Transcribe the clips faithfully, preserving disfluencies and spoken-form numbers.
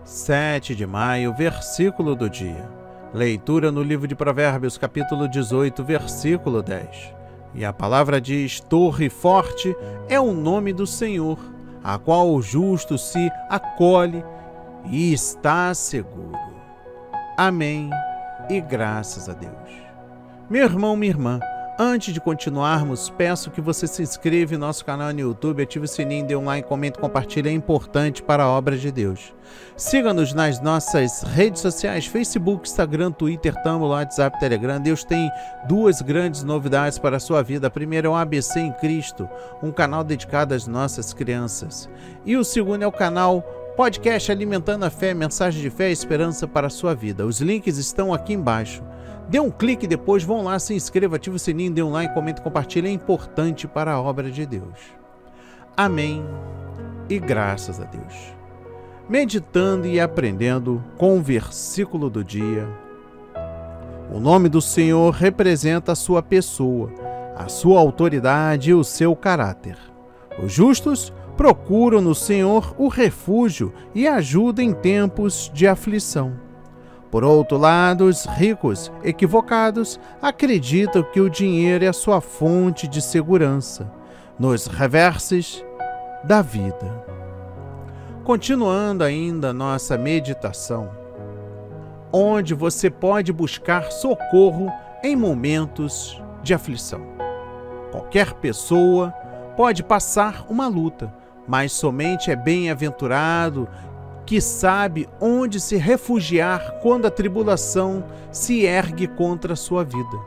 sete de maio, versículo do dia. Leitura no livro de Provérbios, capítulo dezoito, versículo dez. E a palavra diz: Torre forte é o nome do Senhor, a qual o justo se acolhe e está seguro. Amém e graças a Deus. Meu irmão, minha irmã, antes de continuarmos, peço que você se inscreva em nosso canal no YouTube, ative o sininho, dê um like, comente, compartilhe, é importante para a obra de Deus. Siga-nos nas nossas redes sociais, Facebook, Instagram, Twitter, Tumblr, WhatsApp, Telegram. Deus tem duas grandes novidades para a sua vida. A primeira é o A B C em Cristo, um canal dedicado às nossas crianças. E o segundo é o canal Podcast Alimentando a Fé, mensagem de fé e esperança para a sua vida. Os links estão aqui embaixo. Dê um clique depois, vão lá, se inscreva, ative o sininho, dê um like, comente, compartilhe, é importante para a obra de Deus. Amém e graças a Deus. Meditando e aprendendo com o versículo do dia. O nome do Senhor representa a sua pessoa, a sua autoridade e o seu caráter. Os justos procuram no Senhor o refúgio e ajuda em tempos de aflição. Por outro lado, os ricos, equivocados, acreditam que o dinheiro é a sua fonte de segurança, nos reverses da vida. Continuando ainda nossa meditação, onde você pode buscar socorro em momentos de aflição. Qualquer pessoa pode passar uma luta, mas somente é bem-aventurado que sabe onde se refugiar quando a tribulação se ergue contra a sua vida.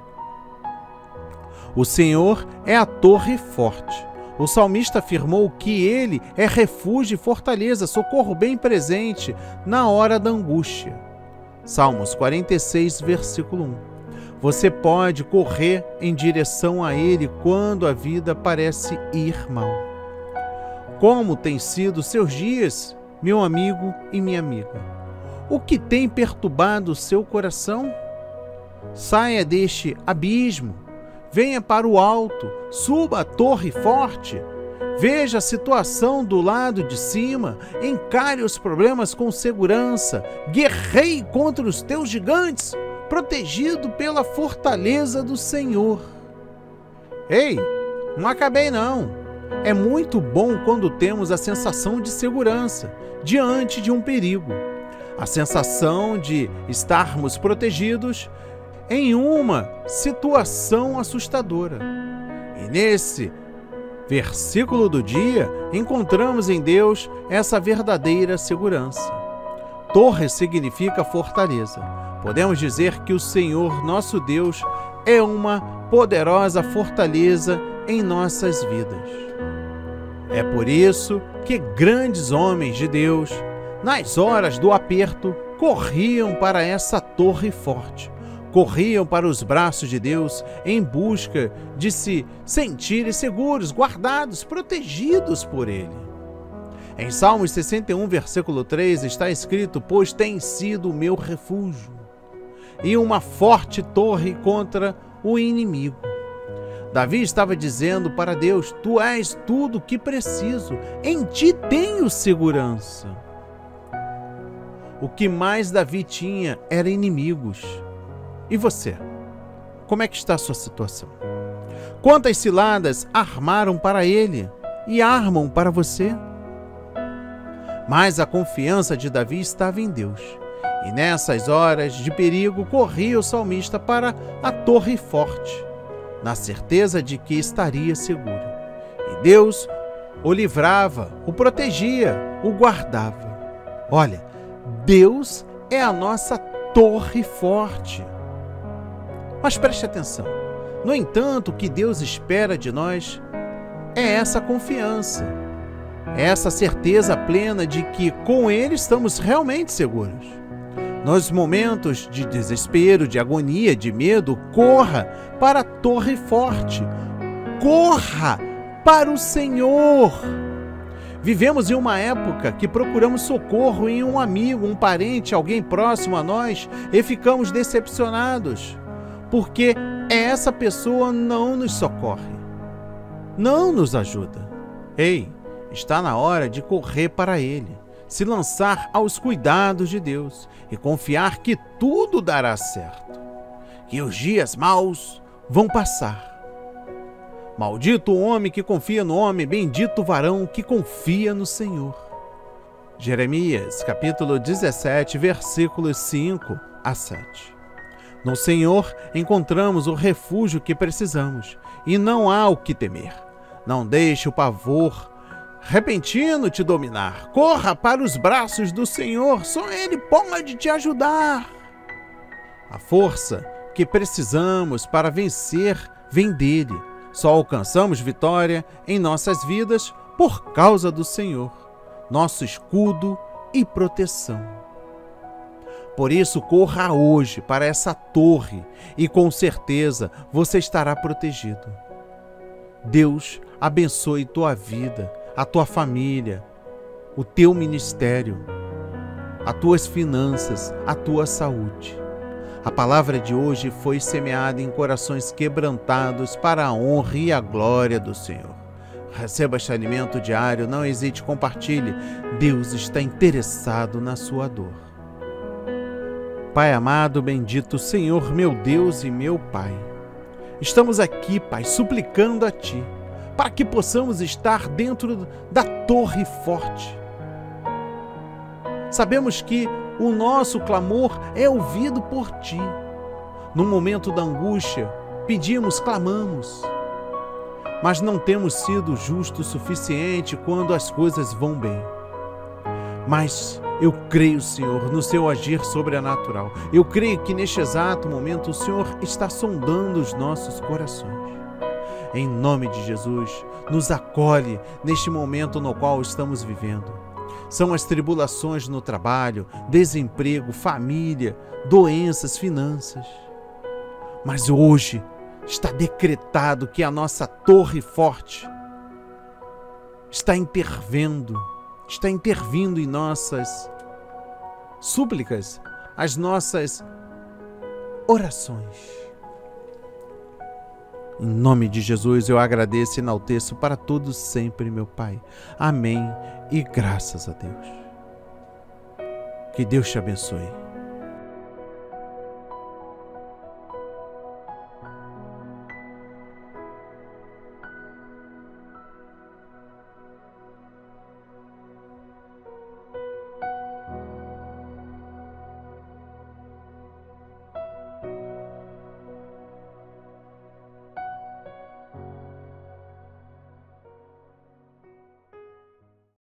O Senhor é a torre forte. O salmista afirmou que ele é refúgio e fortaleza, socorro bem presente na hora da angústia. Salmos quarenta e seis, versículo um. Você pode correr em direção a ele quando a vida parece ir mal. Como têm sido seus dias, meu amigo e minha amiga? O que tem perturbado o seu coração? Saia deste abismo, venha para o alto, suba a torre forte, veja a situação do lado de cima, encare os problemas com segurança, guerreie contra os teus gigantes, protegido pela fortaleza do Senhor. Ei, não acabei não. É muito bom quando temos a sensação de segurança diante de um perigo, a sensação de estarmos protegidos em uma situação assustadora. E nesse versículo do dia, encontramos em Deus essa verdadeira segurança. Torre significa fortaleza. Podemos dizer que o Senhor, nosso Deus, é uma poderosa fortaleza em nossas vidas. É por isso que grandes homens de Deus, nas horas do aperto, corriam para essa torre forte, corriam para os braços de Deus em busca de se sentirem seguros, guardados, protegidos por Ele. Em Salmos sessenta e um, versículo três, está escrito: Pois tem sido o meu refúgio e uma forte torre contra o inimigo. Davi estava dizendo para Deus: Tu és tudo o que preciso, em ti tenho segurança. O que mais Davi tinha era inimigos. E você? Como é que está a sua situação? Quantas ciladas armaram para ele e armam para você? Mas a confiança de Davi estava em Deus. E nessas horas de perigo, corria o salmista para a torre forte, na certeza de que estaria seguro. E Deus o livrava, o protegia, o guardava. Olha, Deus é a nossa torre forte. Mas preste atenção. No entanto, o que Deus espera de nós é essa confiança, essa certeza plena de que com Ele estamos realmente seguros. Nos momentos de desespero, de agonia, de medo, corra para a torre forte. Corra para o Senhor. Vivemos em uma época que procuramos socorro em um amigo, um parente, alguém próximo a nós e ficamos decepcionados, porque essa pessoa não nos socorre, não nos ajuda. Ei, está na hora de correr para Ele. se lançar aos cuidados de Deus e confiar que tudo dará certo, que os dias maus vão passar. Maldito o homem que confia no homem, bendito o varão que confia no Senhor. Jeremias, capítulo dezessete, versículos cinco a sete. No Senhor encontramos o refúgio que precisamos e não há o que temer. Não deixe o pavor repentino te dominar. Corra para os braços do Senhor, só Ele pode te ajudar. A força que precisamos para vencer vem dele. Só alcançamos vitória em nossas vidas por causa do Senhor, nosso escudo e proteção. Por isso, corra hoje para essa torre e com certeza você estará protegido. Deus abençoe tua vida, a tua família, o teu ministério, as tuas finanças, a tua saúde. A palavra de hoje foi semeada em corações quebrantados para a honra e a glória do Senhor. Receba este alimento diário, não hesite, compartilhe. Deus está interessado na sua dor. Pai amado, bendito Senhor, meu Deus e meu Pai, estamos aqui, Pai, suplicando a Ti, para que possamos estar dentro da torre forte. Sabemos que o nosso clamor é ouvido por Ti. No momento da angústia, pedimos, clamamos, mas não temos sido justos o suficiente quando as coisas vão bem. Mas eu creio, Senhor, no Seu agir sobrenatural. Eu creio que neste exato momento o Senhor está sondando os nossos corações. Em nome de Jesus, nos acolhe neste momento no qual estamos vivendo. São as tribulações no trabalho, desemprego, família, doenças, finanças. Mas hoje está decretado que a nossa torre forte está intervindo, está intervindo em nossas súplicas, as nossas orações. Em nome de Jesus eu agradeço e enalteço para todos sempre, meu Pai. Amém e graças a Deus. Que Deus te abençoe.